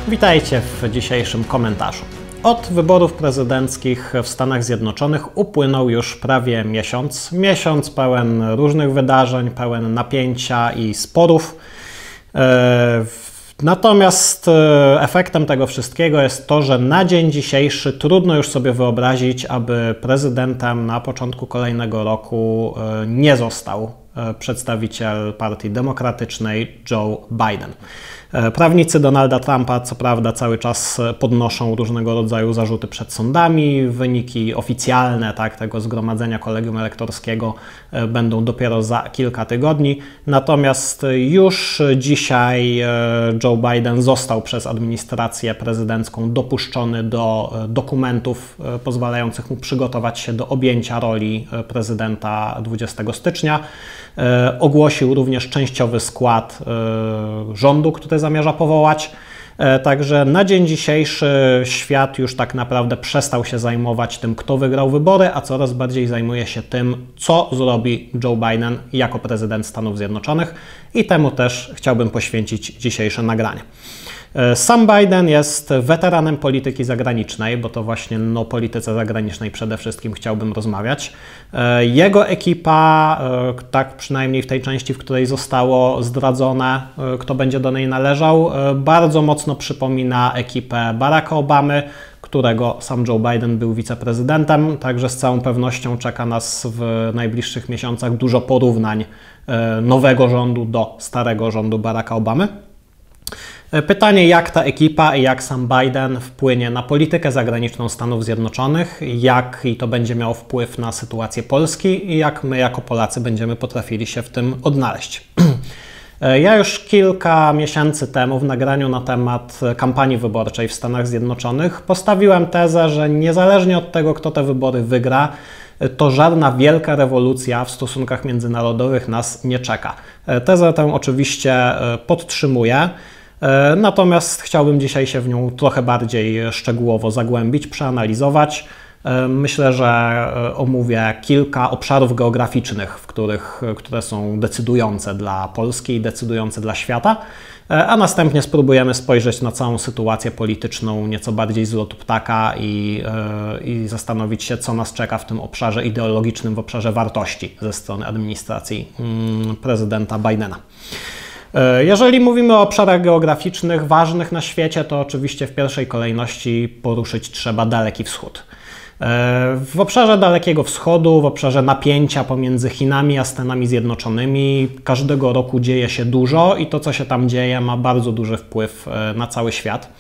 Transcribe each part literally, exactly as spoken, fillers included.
Witajcie w dzisiejszym komentarzu. Od wyborów prezydenckich w Stanach Zjednoczonych upłynął już prawie miesiąc. Miesiąc pełen różnych wydarzeń, pełen napięcia i sporów. Natomiast efektem tego wszystkiego jest to, że na dzień dzisiejszy trudno już sobie wyobrazić, aby prezydentem na początku kolejnego roku nie został przedstawiciel Partii Demokratycznej Joe Biden. Prawnicy Donalda Trumpa co prawda cały czas podnoszą różnego rodzaju zarzuty przed sądami. Wyniki oficjalne tak, tego zgromadzenia kolegium elektorskiego będą dopiero za kilka tygodni. Natomiast już dzisiaj Joe Biden został przez administrację prezydencką dopuszczony do dokumentów pozwalających mu przygotować się do objęcia roli prezydenta dwudziestego stycznia. Ogłosił również częściowy skład rządu, który zamierza powołać. Także na dzień dzisiejszy świat już tak naprawdę przestał się zajmować tym, kto wygrał wybory, a coraz bardziej zajmuje się tym, co zrobi Joe Biden jako prezydent Stanów Zjednoczonych i temu też chciałbym poświęcić dzisiejsze nagranie. Sam Biden jest weteranem polityki zagranicznej, bo to właśnie o polityce zagranicznej przede wszystkim chciałbym rozmawiać. Jego ekipa, tak przynajmniej w tej części, w której zostało zdradzone, kto będzie do niej należał, bardzo mocno przypomina ekipę Baracka Obamy, którego sam Joe Biden był wiceprezydentem, także z całą pewnością czeka nas w najbliższych miesiącach dużo porównań nowego rządu do starego rządu Baracka Obamy. Pytanie, jak ta ekipa i jak sam Biden wpłynie na politykę zagraniczną Stanów Zjednoczonych, jaki to będzie miało wpływ na sytuację Polski i jak my jako Polacy będziemy potrafili się w tym odnaleźć. Ja już kilka miesięcy temu w nagraniu na temat kampanii wyborczej w Stanach Zjednoczonych postawiłem tezę, że niezależnie od tego, kto te wybory wygra, to żadna wielka rewolucja w stosunkach międzynarodowych nas nie czeka. Tezę tę oczywiście podtrzymuję. Natomiast chciałbym dzisiaj się w nią trochę bardziej szczegółowo zagłębić, przeanalizować. Myślę, że omówię kilka obszarów geograficznych, w których, które są decydujące dla Polski i decydujące dla świata, a następnie spróbujemy spojrzeć na całą sytuację polityczną nieco bardziej z lotu ptaka i, i zastanowić się, co nas czeka w tym obszarze ideologicznym, w obszarze wartości ze strony administracji prezydenta Bidena. Jeżeli mówimy o obszarach geograficznych ważnych na świecie, to oczywiście w pierwszej kolejności poruszyć trzeba Daleki Wschód. W obszarze Dalekiego Wschodu, w obszarze napięcia pomiędzy Chinami a Stanami Zjednoczonymi każdego roku dzieje się dużo i to, co się tam dzieje, ma bardzo duży wpływ na cały świat.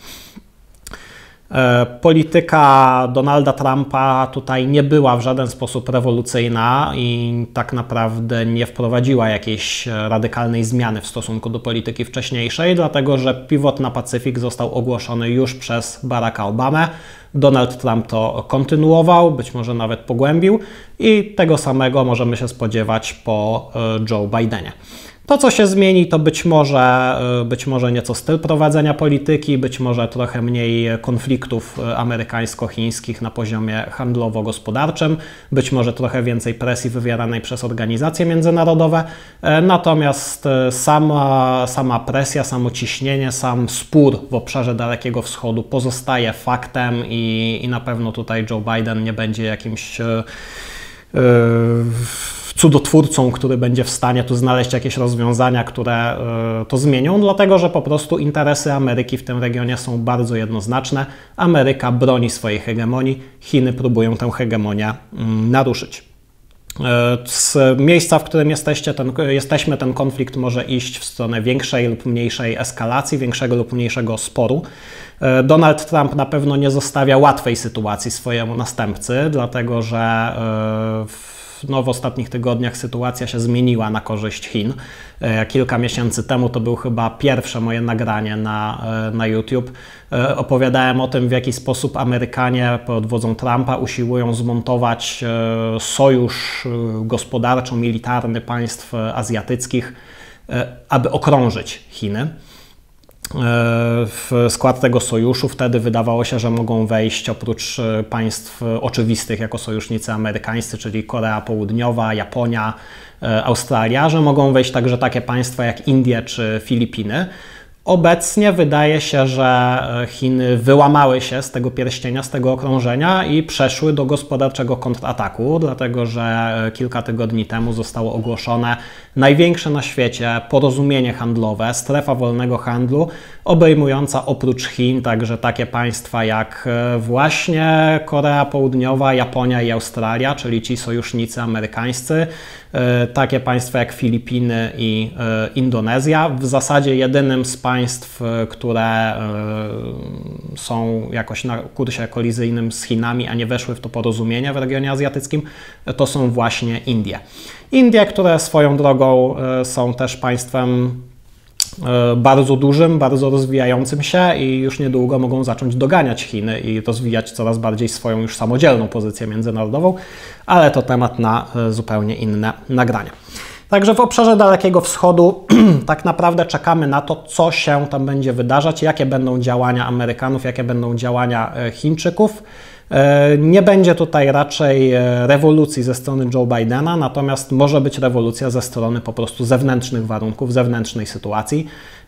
Polityka Donalda Trumpa tutaj nie była w żaden sposób rewolucyjna i tak naprawdę nie wprowadziła jakiejś radykalnej zmiany w stosunku do polityki wcześniejszej, dlatego że pivot na Pacyfik został ogłoszony już przez Baracka Obamę. Donald Trump to kontynuował, być może nawet pogłębił i tego samego możemy się spodziewać po Joe Bidenie. To, co się zmieni, to być może, być może nieco styl prowadzenia polityki, być może trochę mniej konfliktów amerykańsko-chińskich na poziomie handlowo-gospodarczym, być może trochę więcej presji wywieranej przez organizacje międzynarodowe. Natomiast sama, sama presja, samo ciśnienie, sam spór w obszarze Dalekiego Wschodu pozostaje faktem i, i na pewno tutaj Joe Biden nie będzie jakimś Yy, cudotwórcą, który będzie w stanie tu znaleźć jakieś rozwiązania, które y, to zmienią, dlatego że po prostu interesy Ameryki w tym regionie są bardzo jednoznaczne. Ameryka broni swojej hegemonii, Chiny próbują tę hegemonię y, naruszyć. Y, z miejsca, w którym jesteście, ten, jesteśmy, ten konflikt może iść w stronę większej lub mniejszej eskalacji, większego lub mniejszego sporu. Y, Donald Trump na pewno nie zostawia łatwej sytuacji swojemu następcy, dlatego że y, w No, w ostatnich tygodniach sytuacja się zmieniła na korzyść Chin. Kilka miesięcy temu to był chyba pierwsze moje nagranie na, na YouTube. Opowiadałem o tym, w jaki sposób Amerykanie pod wodzą Trumpa usiłują zmontować sojusz gospodarczo-militarny państw azjatyckich, aby okrążyć Chiny. W skład tego sojuszu wtedy wydawało się, że mogą wejść oprócz państw oczywistych jako sojusznicy amerykańscy, czyli Korea Południowa, Japonia, Australia, że mogą wejść także takie państwa jak Indie czy Filipiny. Obecnie wydaje się, że Chiny wyłamały się z tego pierścienia, z tego okrążenia i przeszły do gospodarczego kontrataku, dlatego że kilka tygodni temu zostało ogłoszone największe na świecie porozumienie handlowe, strefa wolnego handlu, obejmująca oprócz Chin także takie państwa jak właśnie Korea Południowa, Japonia i Australia, czyli ci sojusznicy amerykańscy, takie państwa jak Filipiny i Indonezja. W zasadzie jedynym z państw, które są jakoś na kursie kolizyjnym z Chinami, a nie weszły w to porozumienie w regionie azjatyckim, to są właśnie Indie. Indie, które swoją drogą są też państwem bardzo dużym, bardzo rozwijającym się i już niedługo mogą zacząć doganiać Chiny i rozwijać coraz bardziej swoją już samodzielną pozycję międzynarodową, ale to temat na zupełnie inne nagrania. Także w obszarze Dalekiego Wschodu tak naprawdę czekamy na to, co się tam będzie wydarzać, jakie będą działania Amerykanów, jakie będą działania Chińczyków. Nie będzie tutaj raczej rewolucji ze strony Joe Bidena, natomiast może być rewolucja ze strony po prostu zewnętrznych warunków, zewnętrznej sytuacji.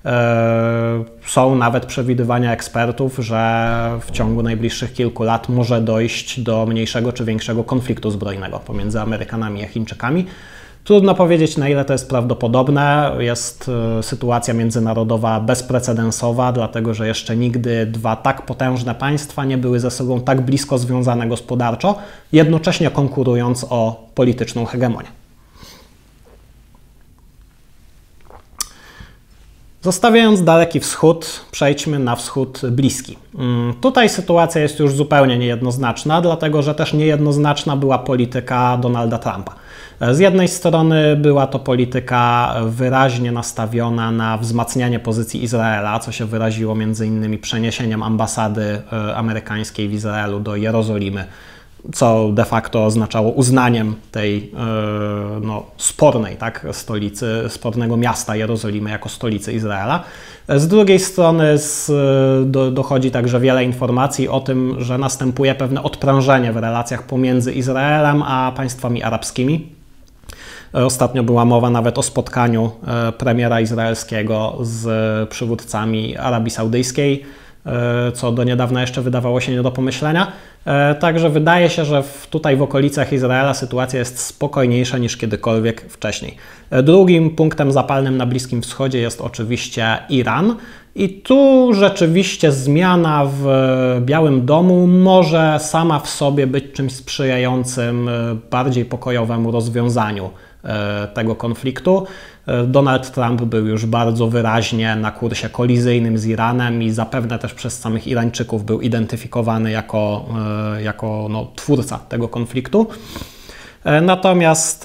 Są nawet przewidywania ekspertów, że w ciągu najbliższych kilku lat może dojść do mniejszego czy większego konfliktu zbrojnego pomiędzy Amerykanami a Chińczykami. Trudno powiedzieć, na ile to jest prawdopodobne. Jest sytuacja międzynarodowa bezprecedensowa, dlatego że jeszcze nigdy dwa tak potężne państwa nie były ze sobą tak blisko związane gospodarczo, jednocześnie konkurując o polityczną hegemonię. Zostawiając Daleki Wschód, przejdźmy na Wschód Bliski. Tutaj sytuacja jest już zupełnie niejednoznaczna, dlatego że też niejednoznaczna była polityka Donalda Trumpa. Z jednej strony była to polityka wyraźnie nastawiona na wzmacnianie pozycji Izraela, co się wyraziło między innymi przeniesieniem ambasady amerykańskiej w Izraelu do Jerozolimy, co de facto oznaczało uznaniem tej no, spornej tak, stolicy, spornego miasta Jerozolimy jako stolicy Izraela. Z drugiej strony z, do, dochodzi także wiele informacji o tym, że następuje pewne odprężenie w relacjach pomiędzy Izraelem a państwami arabskimi. Ostatnio była mowa nawet o spotkaniu premiera izraelskiego z przywódcami Arabii Saudyjskiej, co do niedawna jeszcze wydawało się nie do pomyślenia. Także wydaje się, że tutaj w okolicach Izraela sytuacja jest spokojniejsza niż kiedykolwiek wcześniej. Drugim punktem zapalnym na Bliskim Wschodzie jest oczywiście Iran. I tu rzeczywiście zmiana w Białym Domu może sama w sobie być czymś sprzyjającym bardziej pokojowemu rozwiązaniu tego konfliktu. Donald Trump był już bardzo wyraźnie na kursie kolizyjnym z Iranem i zapewne też przez samych Irańczyków był identyfikowany jako, jako no, twórca tego konfliktu. Natomiast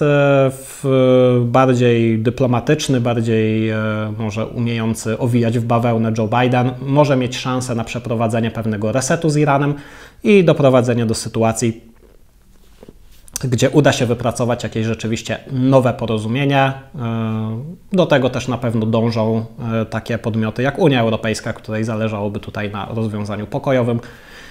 w bardziej dyplomatyczny, bardziej może umiejący owijać w bawełnę Joe Biden może mieć szansę na przeprowadzenie pewnego resetu z Iranem i doprowadzenie do sytuacji, gdzie uda się wypracować jakieś rzeczywiście nowe porozumienie. Do tego też na pewno dążą takie podmioty jak Unia Europejska, której zależałoby tutaj na rozwiązaniu pokojowym,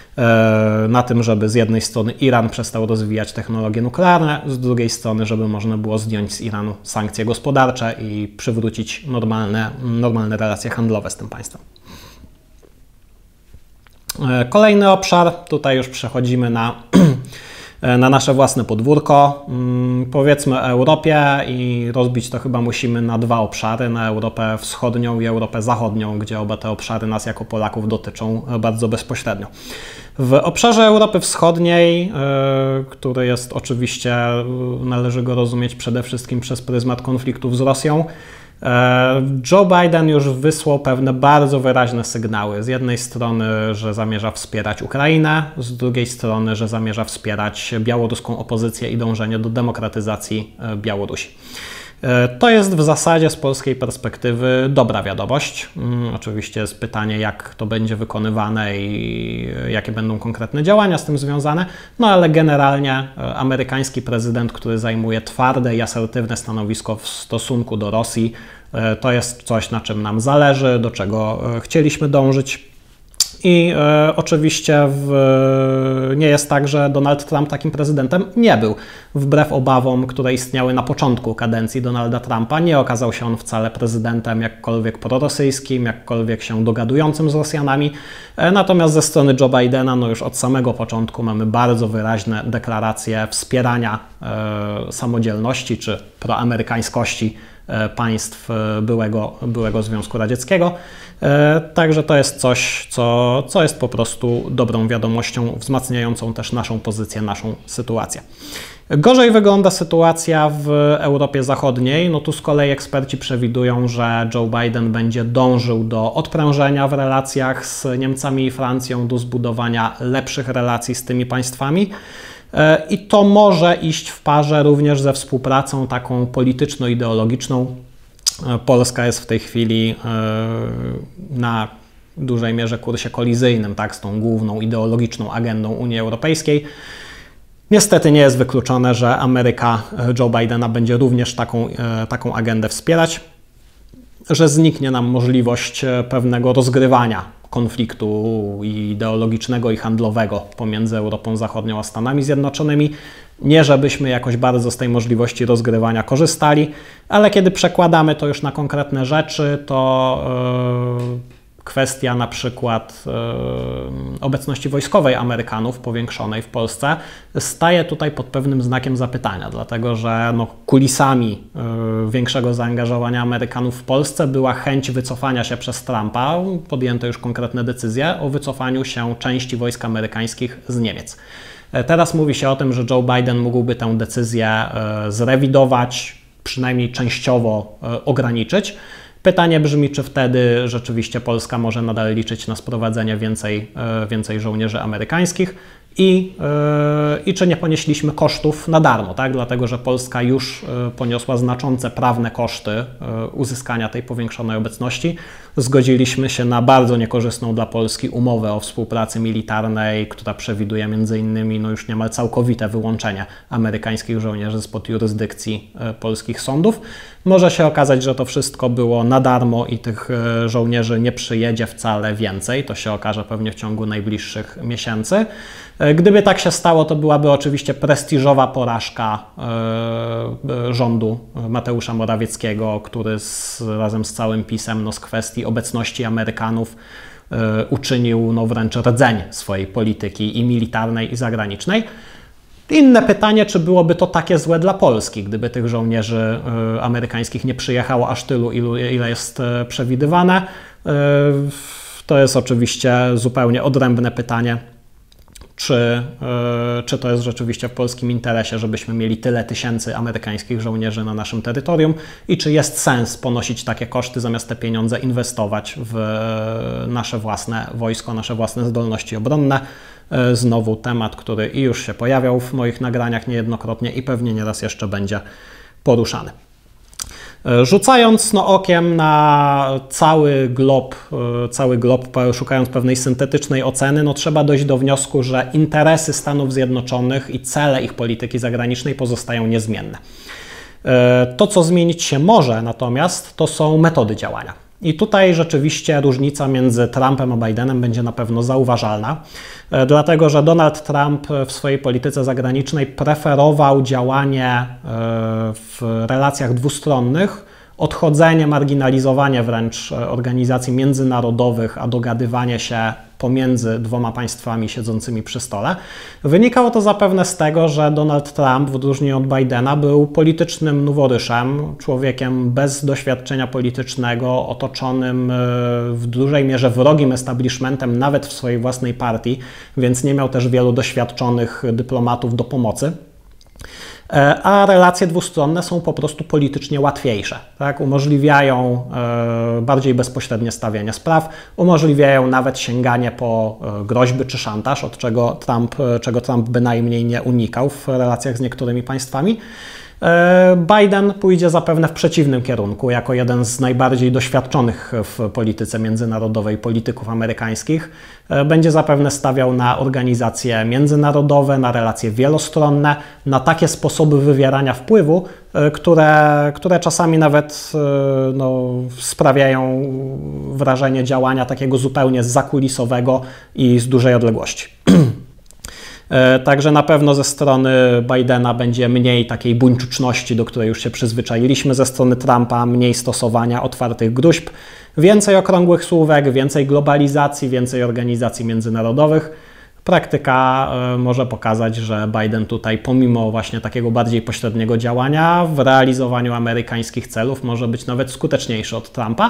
na tym, żeby z jednej strony Iran przestał rozwijać technologie nuklearne, z drugiej strony, żeby można było zdjąć z Iranu sankcje gospodarcze i przywrócić normalne, normalne relacje handlowe z tym państwem. Kolejny obszar, tutaj już przechodzimy na na nasze własne podwórko, powiedzmy Europie, i rozbić to chyba musimy na dwa obszary, na Europę Wschodnią i Europę Zachodnią, gdzie oba te obszary nas jako Polaków dotyczą bardzo bezpośrednio. W obszarze Europy Wschodniej, który jest oczywiście, należy go rozumieć przede wszystkim przez pryzmat konfliktów z Rosją, Joe Biden już wysłał pewne bardzo wyraźne sygnały. Z jednej strony, że zamierza wspierać Ukrainę, z drugiej strony, że zamierza wspierać białoruską opozycję i dążenie do demokratyzacji Białorusi. To jest w zasadzie z polskiej perspektywy dobra wiadomość. Oczywiście jest pytanie, jak to będzie wykonywane i jakie będą konkretne działania z tym związane, no ale generalnie amerykański prezydent, który zajmuje twarde i asertywne stanowisko w stosunku do Rosji, to jest coś, na czym nam zależy, do czego chcieliśmy dążyć. I e, oczywiście w, nie jest tak, że Donald Trump takim prezydentem nie był. Wbrew obawom, które istniały na początku kadencji Donalda Trumpa, nie okazał się on wcale prezydentem jakkolwiek prorosyjskim, jakkolwiek się dogadującym z Rosjanami. E, natomiast ze strony Joe Bidena, no już od samego początku mamy bardzo wyraźne deklaracje wspierania e, samodzielności czy proamerykańskości państw byłego, byłego Związku Radzieckiego. Także to jest coś, co, co jest po prostu dobrą wiadomością, wzmacniającą też naszą pozycję, naszą sytuację. Gorzej wygląda sytuacja w Europie Zachodniej. No tu z kolei eksperci przewidują, że Joe Biden będzie dążył do odprężenia w relacjach z Niemcami i Francją, do zbudowania lepszych relacji z tymi państwami. I to może iść w parze również ze współpracą taką polityczno-ideologiczną. Polska jest w tej chwili na dużej mierze kursie kolizyjnym, tak, z tą główną ideologiczną agendą Unii Europejskiej. Niestety nie jest wykluczone, że Ameryka Joe Bidena będzie również taką, taką agendę wspierać, że zniknie nam możliwość pewnego rozgrywania konfliktu ideologicznego i handlowego pomiędzy Europą Zachodnią a Stanami Zjednoczonymi. Nie żebyśmy jakoś bardzo z tej możliwości rozgrywania korzystali, ale kiedy przekładamy to już na konkretne rzeczy, to yy, kwestia na przykład yy, obecności wojskowej Amerykanów powiększonej w Polsce staje tutaj pod pewnym znakiem zapytania, dlatego że no, kulisami yy, większego zaangażowania Amerykanów w Polsce była chęć wycofania się przez Trumpa, podjęto już konkretne decyzje o wycofaniu się części wojsk amerykańskich z Niemiec. Teraz mówi się o tym, że Joe Biden mógłby tę decyzję yy, zrewidować, przynajmniej częściowo yy, ograniczyć. Pytanie brzmi, czy wtedy rzeczywiście Polska może nadal liczyć na sprowadzenie więcej, więcej żołnierzy amerykańskich i, i czy nie ponieśliśmy kosztów na darmo, tak? Dlatego że Polska już poniosła znaczące prawne koszty uzyskania tej powiększonej obecności. Zgodziliśmy się na bardzo niekorzystną dla Polski umowę o współpracy militarnej, która przewiduje między innymi no już niemal całkowite wyłączenie amerykańskich żołnierzy spod jurysdykcji polskich sądów. Może się okazać, że to wszystko było na darmo i tych żołnierzy nie przyjedzie wcale więcej. To się okaże pewnie w ciągu najbliższych miesięcy. Gdyby tak się stało, to byłaby oczywiście prestiżowa porażka rządu Mateusza Morawieckiego, który z, razem z całym PiS-em no, z kwestii obecności Amerykanów uczynił no, wręcz rdzeń swojej polityki i militarnej, i zagranicznej. Inne pytanie, czy byłoby to takie złe dla Polski, gdyby tych żołnierzy amerykańskich nie przyjechało aż tylu, ilu, ile jest przewidywane. To jest oczywiście zupełnie odrębne pytanie, czy, czy to jest rzeczywiście w polskim interesie, żebyśmy mieli tyle tysięcy amerykańskich żołnierzy na naszym terytorium i czy jest sens ponosić takie koszty, zamiast te pieniądze inwestować w nasze własne wojsko, nasze własne zdolności obronne. Znowu temat, który i już się pojawiał w moich nagraniach niejednokrotnie i pewnie nieraz jeszcze będzie poruszany. Rzucając no, okiem na cały glob, cały glob, szukając pewnej syntetycznej oceny, no, trzeba dojść do wniosku, że interesy Stanów Zjednoczonych i cele ich polityki zagranicznej pozostają niezmienne. To, co zmienić się może natomiast, to są metody działania. I tutaj rzeczywiście różnica między Trumpem a Bidenem będzie na pewno zauważalna, dlatego że Donald Trump w swojej polityce zagranicznej preferował działanie w relacjach dwustronnych, odchodzenie, marginalizowanie wręcz organizacji międzynarodowych, a dogadywanie się pomiędzy dwoma państwami siedzącymi przy stole. Wynikało to zapewne z tego, że Donald Trump, w odróżnieniu od Bidena, był politycznym noworyszem, człowiekiem bez doświadczenia politycznego, otoczonym w dużej mierze wrogim establishmentem, nawet w swojej własnej partii, więc nie miał też wielu doświadczonych dyplomatów do pomocy. A relacje dwustronne są po prostu politycznie łatwiejsze, tak? Umożliwiają e, bardziej bezpośrednie stawianie spraw, umożliwiają nawet sięganie po e, groźby czy szantaż, od czego Trump, e, czego Trump bynajmniej nie unikał w relacjach z niektórymi państwami. Biden pójdzie zapewne w przeciwnym kierunku, jako jeden z najbardziej doświadczonych w polityce międzynarodowej polityków amerykańskich. Będzie zapewne stawiał na organizacje międzynarodowe, na relacje wielostronne, na takie sposoby wywierania wpływu, które, które czasami nawet no, sprawiają wrażenie działania takiego zupełnie zakulisowego i z dużej odległości. Także na pewno ze strony Bidena będzie mniej takiej buńczuczności, do której już się przyzwyczailiśmy, ze strony Trumpa mniej stosowania otwartych gróźb, więcej okrągłych słówek, więcej globalizacji, więcej organizacji międzynarodowych. Praktyka może pokazać, że Biden tutaj pomimo właśnie takiego bardziej pośredniego działania w realizowaniu amerykańskich celów może być nawet skuteczniejszy od Trumpa,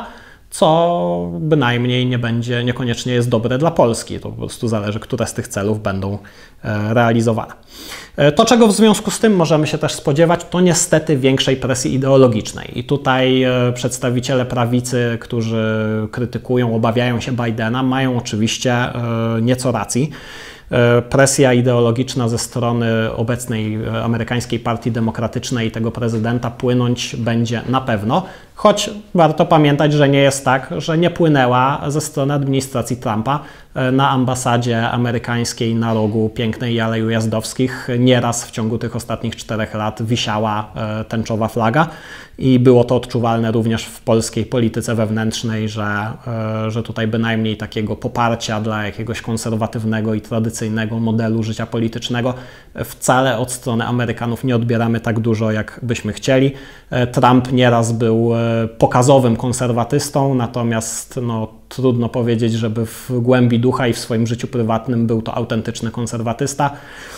co bynajmniej nie będzie, niekoniecznie jest dobre dla Polski. To po prostu zależy, które z tych celów będą realizowane. To, czego w związku z tym możemy się też spodziewać, to niestety większej presji ideologicznej. I tutaj przedstawiciele prawicy, którzy krytykują, obawiają się Bidena, mają oczywiście nieco racji. Presja ideologiczna ze strony obecnej amerykańskiej Partii Demokratycznej i tego prezydenta płynąć będzie na pewno, choć warto pamiętać, że nie jest tak, że nie płynęła ze strony administracji Trumpa. Na ambasadzie amerykańskiej na rogu pięknej Alei Ujazdowskich nieraz w ciągu tych ostatnich czterech lat wisiała tęczowa flaga i było to odczuwalne również w polskiej polityce wewnętrznej, że, że tutaj bynajmniej takiego poparcia dla jakiegoś konserwatywnego i tradycyjnego modelu życia politycznego wcale od strony Amerykanów nie odbieramy tak dużo, jak byśmy chcieli. Trump nieraz był pokazowym konserwatystą, natomiast no, trudno powiedzieć, żeby w głębi ducha i w swoim życiu prywatnym był to autentyczny konserwatysta.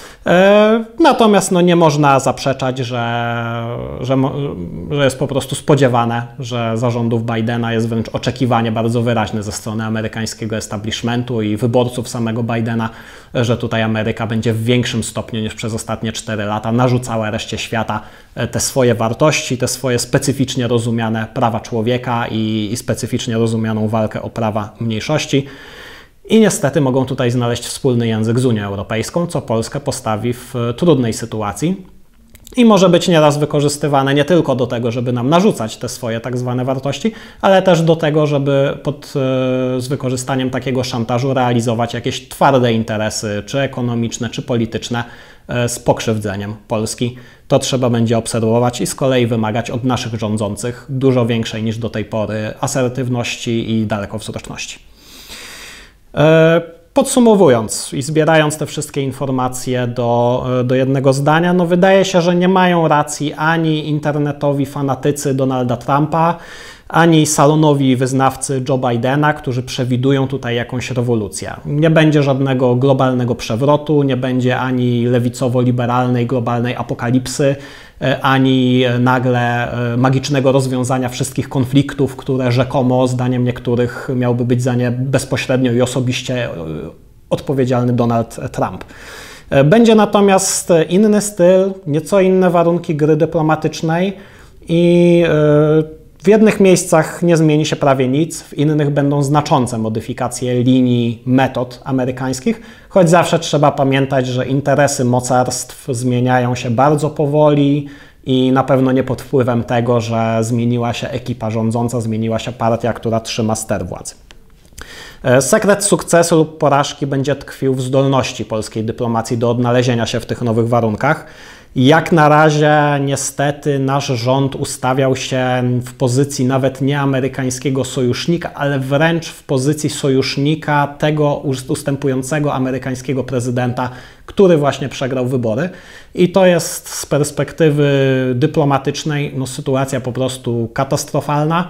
Natomiast no, nie można zaprzeczać, że, że, że jest po prostu spodziewane, że za rządów Bidena jest wręcz oczekiwanie bardzo wyraźne ze strony amerykańskiego establishmentu i wyborców samego Bidena, że tutaj Ameryka będzie w większym stopniu niż przez ostatnie cztery lata narzucała reszcie świata te swoje wartości, te swoje specyficznie rozumiane prawa człowieka i, i specyficznie rozumianą walkę o prawa mniejszości. I niestety mogą tutaj znaleźć wspólny język z Unią Europejską, co Polskę postawi w trudnej sytuacji i może być nieraz wykorzystywane nie tylko do tego, żeby nam narzucać te swoje tak zwane wartości, ale też do tego, żeby pod, z wykorzystaniem takiego szantażu realizować jakieś twarde interesy, czy ekonomiczne, czy polityczne, z pokrzywdzeniem Polski. To trzeba będzie obserwować i z kolei wymagać od naszych rządzących dużo większej niż do tej pory asertywności i dalekowzroczności. Podsumowując i zbierając te wszystkie informacje do, do jednego zdania, no wydaje się, że nie mają racji ani internetowi fanatycy Donalda Trumpa, ani salonowi wyznawcy Joe Bidena, którzy przewidują tutaj jakąś rewolucję. Nie będzie żadnego globalnego przewrotu, nie będzie ani lewicowo-liberalnej globalnej apokalipsy, ani nagle magicznego rozwiązania wszystkich konfliktów, które rzekomo, zdaniem niektórych, miałby być za nie bezpośrednio i osobiście odpowiedzialny Donald Trump. Będzie natomiast inny styl, nieco inne warunki gry dyplomatycznej i w jednych miejscach nie zmieni się prawie nic, w innych będą znaczące modyfikacje linii, metod amerykańskich, choć zawsze trzeba pamiętać, że interesy mocarstw zmieniają się bardzo powoli i na pewno nie pod wpływem tego, że zmieniła się ekipa rządząca, zmieniła się partia, która trzyma ster władzy. Sekret sukcesu lub porażki będzie tkwił w zdolności polskiej dyplomacji do odnalezienia się w tych nowych warunkach. Jak na razie niestety nasz rząd ustawiał się w pozycji nawet nie amerykańskiego sojusznika, ale wręcz w pozycji sojusznika tego ustępującego amerykańskiego prezydenta, który właśnie przegrał wybory. I to jest z perspektywy dyplomatycznej no, sytuacja po prostu katastrofalna,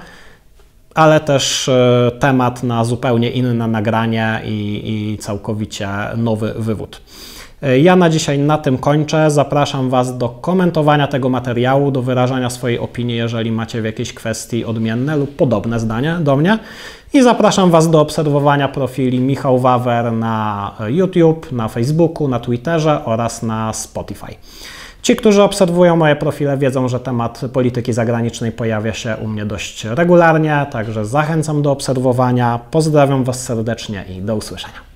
ale też temat na zupełnie inne nagranie i, i całkowicie nowy wywód. Ja na dzisiaj na tym kończę. Zapraszam Was do komentowania tego materiału, do wyrażania swojej opinii, jeżeli macie w jakiejś kwestii odmienne lub podobne zdanie do mnie. I zapraszam Was do obserwowania profili Michał Wawer na YouTube, na Facebooku, na Twitterze oraz na Spotify. Ci, którzy obserwują moje profile, wiedzą, że temat polityki zagranicznej pojawia się u mnie dość regularnie, także zachęcam do obserwowania. Pozdrawiam Was serdecznie i do usłyszenia.